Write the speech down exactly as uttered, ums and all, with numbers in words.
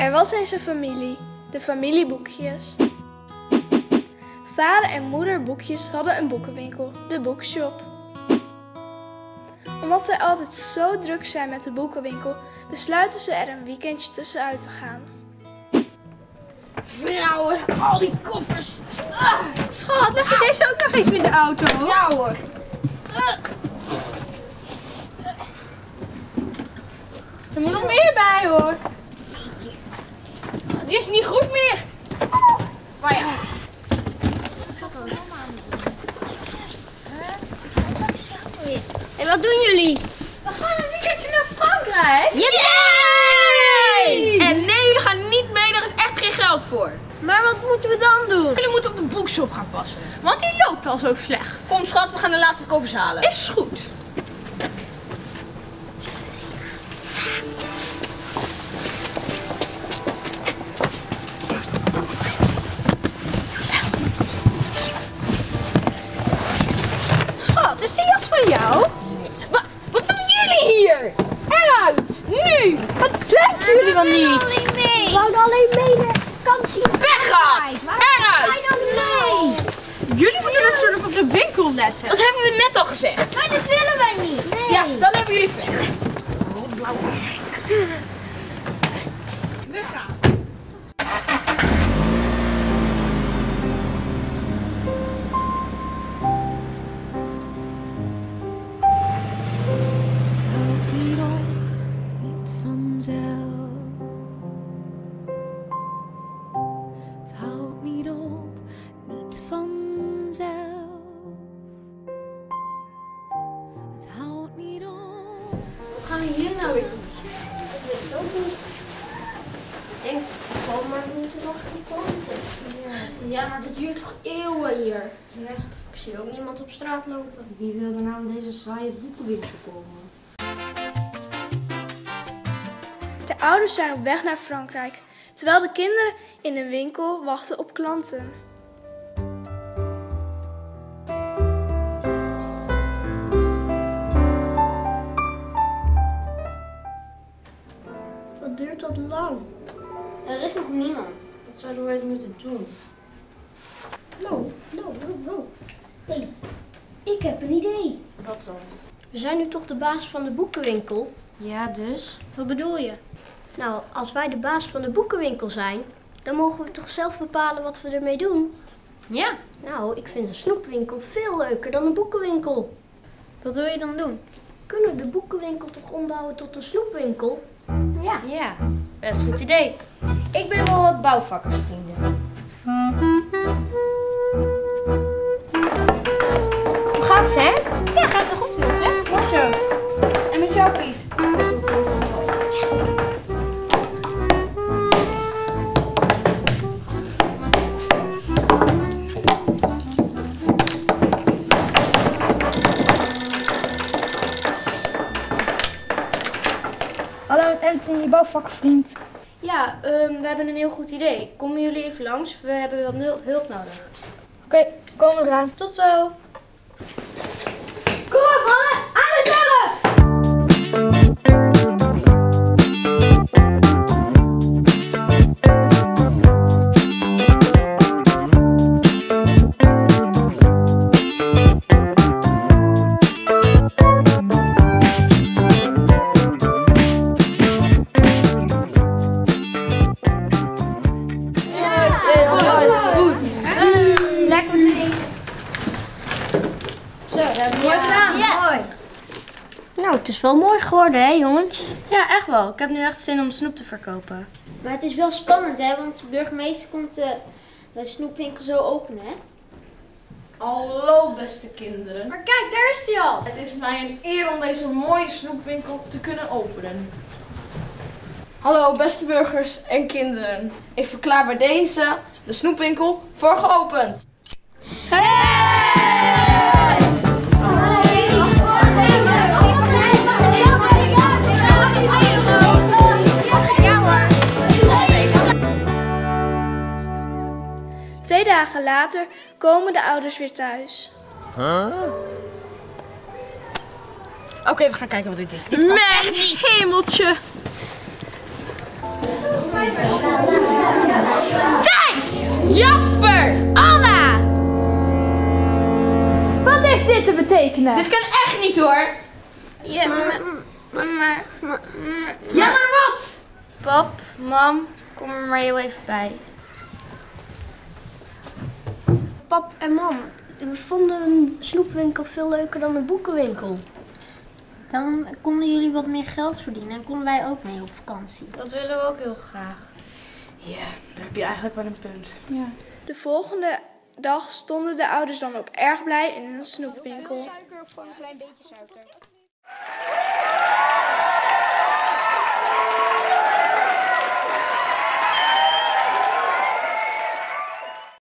Er was eens een familie, de familie Boekjes. Vader en moeder Boekjes hadden een boekenwinkel, de Boekshop. Omdat zij altijd zo druk zijn met de boekenwinkel, besluiten ze er een weekendje tussenuit te gaan. Vrouwen, al die koffers. Ah, Schat, leg je deze ook nog even in de auto? ja hoor. Uh. Er moet nog meer bij hoor. Die is niet goed meer. Maar ja. En wat doen jullie? We gaan een weekendje naar Frankrijk. Yay! En nee, we gaan niet mee, daar is echt geen geld voor. Maar wat moeten we dan doen? Jullie moeten op de boekshop gaan passen. Want die loopt al zo slecht. Kom schat, we gaan de laatste koffers halen. Is goed. Schat, is die jas van jou? Wat, wat doen jullie hier? Eruit! Nu! Wat denken jullie wel niet? We wouden alleen mee naar vakantie. Weggaat! Eruit! Ga dan mee. Jullie moeten natuurlijk op de winkel letten. Dat hebben we net al gezegd. Maar dat willen wij niet. Nee. Ja, dan hebben jullie weg. We gaan. Wat gaan we hier nou weer doen? Dat weet ik ook niet. Ik denk gewoon maar we moeten nog gaan planten. Ja. ja, maar dat duurt toch eeuwen hier? Ja. Ik zie ook niemand op straat lopen. Wie wil er nou in deze saaie boekenwinkel komen? De ouders zijn op weg naar Frankrijk, terwijl de kinderen in een winkel wachten op klanten. Wat duurt dat lang? Er is nog niemand. Wat zouden wij moeten doen? No, no, no, no. Nee, ik heb een idee. Wat dan? We zijn nu toch de baas van de boekenwinkel? Ja, dus? Wat bedoel je? Nou, als wij de baas van de boekenwinkel zijn, dan mogen we toch zelf bepalen wat we ermee doen? Ja. Nou, ik vind een snoepwinkel veel leuker dan een boekenwinkel. Wat wil je dan doen? Kunnen we de boekenwinkel toch ombouwen tot een snoepwinkel? Ja. Ja, best goed idee. Ik ben wel wat bouwvakkersvrienden. Hoe gaat het, Henk? Ja, gaat wel goed, Wilfred. Mooi zo. En met jou, Piet? Hallo, Anthony, je bouwvakkenvriend. Ja, um, we hebben een heel goed idee. Komen jullie even langs? We hebben wat nul- hulp nodig. Oké, okay, komen we eraan. Tot zo! Kom op, mannen! Aan het tellen! Lekker drinken. Zo, dat hebben we mooi gedaan. Ja. Mooi. Nou, het is wel mooi geworden, hè, jongens? Ja, echt wel. Ik heb nu echt zin om snoep te verkopen. Maar het is wel spannend, hè? Want de burgemeester komt de, de snoepwinkel zo openen, hè? Hallo beste kinderen. Maar kijk, daar is hij al. Het is mij een eer om deze mooie snoepwinkel te kunnen openen. Hallo beste burgers en kinderen. Ik verklaar bij deze de snoepwinkel voor geopend. Twee dagen later komen de ouders weer thuis. Huh? Oké, okay, we gaan kijken wat dit is. Dit Mijn hemeltje. Thijs! Jasper! Anna! Wat heeft dit te betekenen? Dit kan echt niet hoor. Ja, maar, maar, maar, maar, Ja, maar wat? Pap, mam, kom er maar heel even bij. Pap en mam, we vonden een snoepwinkel veel leuker dan een boekenwinkel. Dan konden jullie wat meer geld verdienen en konden wij ook mee op vakantie. Dat willen we ook heel graag. Ja, daar heb je eigenlijk wel een punt. Ja. De volgende dag stonden de ouders dan ook erg blij in hun snoepwinkel. Suiker of gewoon een klein beetje suiker?